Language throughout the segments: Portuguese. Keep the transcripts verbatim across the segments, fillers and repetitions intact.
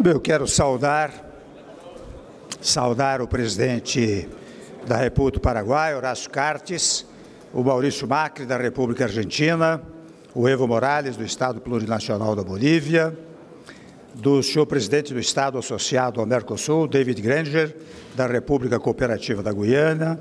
Eu quero saudar, saudar o presidente da República do Paraguai, Horácio Cartes, o Maurício Macri, da República Argentina, o Evo Morales, do Estado Plurinacional da Bolívia, do senhor presidente do Estado associado ao Mercosul, David Granger, da República Cooperativa da Guiana,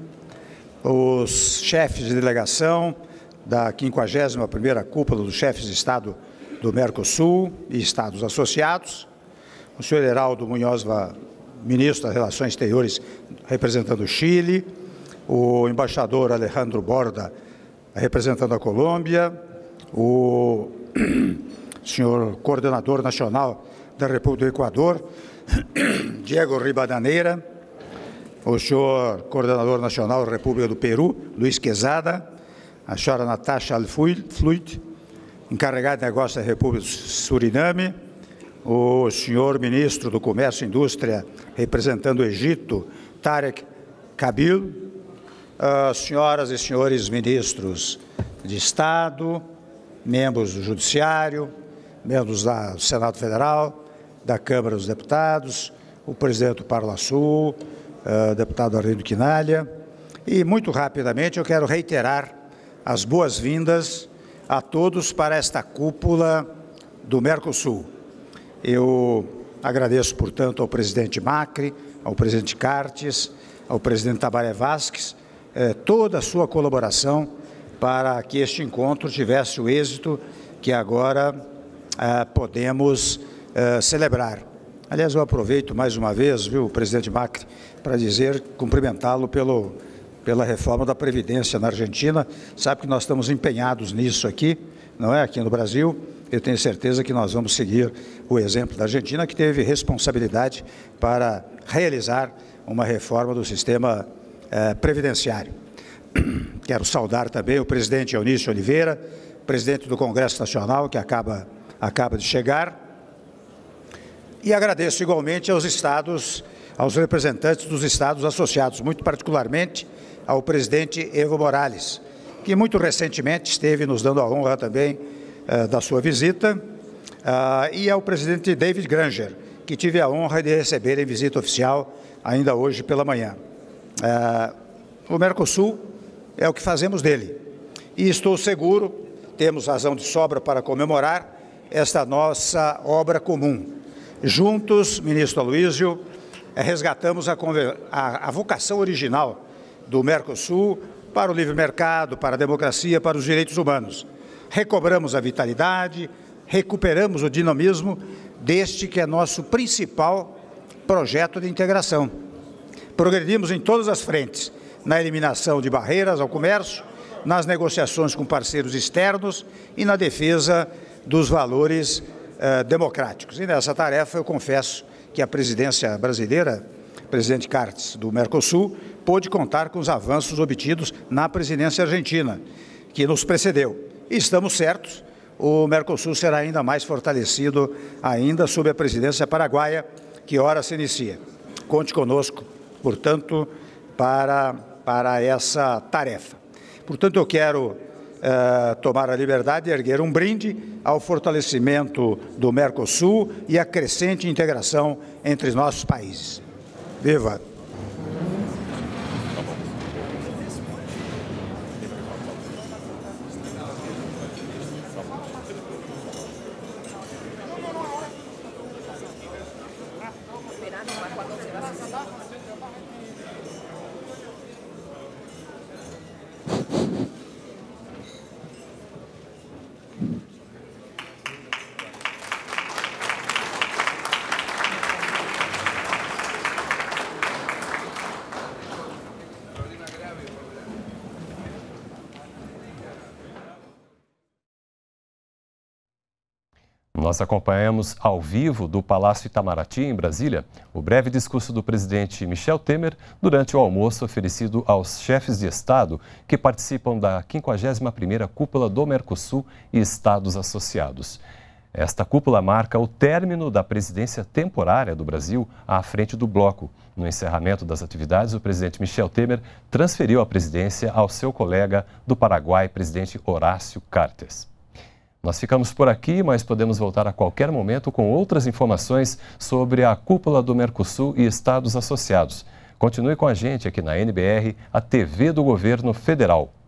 os chefes de delegação da quinquagésima primeira Cúpula dos Chefes de Estado do Mercosul e Estados associados, o senhor Heraldo Munhoz, ministro das Relações Exteriores, representando o Chile, o embaixador Alejandro Borda, representando a Colômbia, o senhor coordenador nacional da República do Equador, Diego Ribadeneira, o senhor coordenador nacional da República do Peru, Luiz Quezada, a senhora Natasha Al-Fluid, encarregada de negócios da República do Suriname, o senhor ministro do Comércio e Indústria, representando o Egito, Tarek Kabil, as senhoras e senhores ministros de Estado, membros do Judiciário, membros do Senado Federal, da Câmara dos Deputados, o presidente do Parlasul, uh, deputado Arlindo Quinalha, e muito rapidamente eu quero reiterar as boas-vindas a todos para esta cúpula do Mercosul. Eu agradeço, portanto, ao presidente Macri, ao presidente Cartes, ao presidente Tabaré Vázquez, eh, toda a sua colaboração para que este encontro tivesse o êxito que agora eh, podemos eh, celebrar. Aliás, eu aproveito mais uma vez, viu, presidente Macri, para dizer, cumprimentá-lo pelo, pela reforma da Previdência na Argentina. Sabe que nós estamos empenhados nisso aqui, não é? Aqui no Brasil. Eu tenho certeza que nós vamos seguir o exemplo da Argentina, que teve responsabilidade para realizar uma reforma do sistema eh, previdenciário. Quero saudar também o presidente Eunício Oliveira, presidente do Congresso Nacional, que acaba, acaba de chegar, e agradeço igualmente aos estados, aos representantes dos estados associados, muito particularmente ao presidente Evo Morales, que muito recentemente esteve nos dando a honra também da sua visita, uh, e ao presidente David Granger, que tive a honra de receber em visita oficial ainda hoje pela manhã. Uh, o Mercosul é o que fazemos dele, e estou seguro, temos razão de sobra para comemorar esta nossa obra comum. Juntos, ministro Aloysio, resgatamos a, a, a vocação original do Mercosul para o livre mercado, para a democracia, para os direitos humanos. Recobramos a vitalidade, recuperamos o dinamismo deste que é nosso principal projeto de integração. Progredimos em todas as frentes, na eliminação de barreiras ao comércio, nas negociações com parceiros externos e na defesa dos valores eh, democráticos. E nessa tarefa eu confesso que a presidência brasileira, presidente Cartes do Mercosul, pôde contar com os avanços obtidos na presidência argentina, que nos precedeu. E estamos certos, o Mercosul será ainda mais fortalecido ainda sob a presidência paraguaia, que ora se inicia. Conte conosco, portanto, para, para essa tarefa. Portanto, eu quero eh, tomar a liberdade de erguer um brinde ao fortalecimento do Mercosul e à crescente integração entre os nossos países. Viva! Nós acompanhamos ao vivo do Palácio Itamaraty, em Brasília, o breve discurso do presidente Michel Temer durante o almoço oferecido aos chefes de Estado que participam da quinquagésima primeira Cúpula do Mercosul e Estados associados. Esta cúpula marca o término da presidência temporária do Brasil à frente do bloco. No encerramento das atividades, o presidente Michel Temer transferiu a presidência ao seu colega do Paraguai, presidente Horácio Cartes. Nós ficamos por aqui, mas podemos voltar a qualquer momento com outras informações sobre a cúpula do Mercosul e estados associados. Continue com a gente aqui na N B R, a T V do Governo Federal.